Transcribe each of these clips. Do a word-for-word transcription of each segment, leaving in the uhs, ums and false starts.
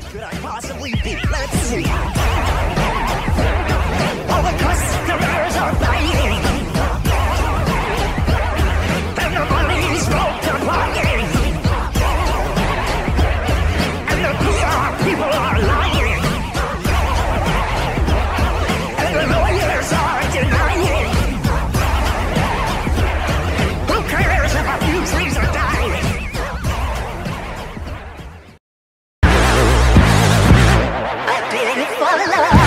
could I possibly be? Let's see. All the customers are buying, and the money's multiplying, and the P R people are lying, and the lawyers are denying. Who cares if a few trees are dying? I did it for love.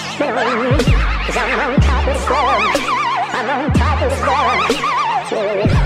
I'm on top of the storm. I'm on top of the storm.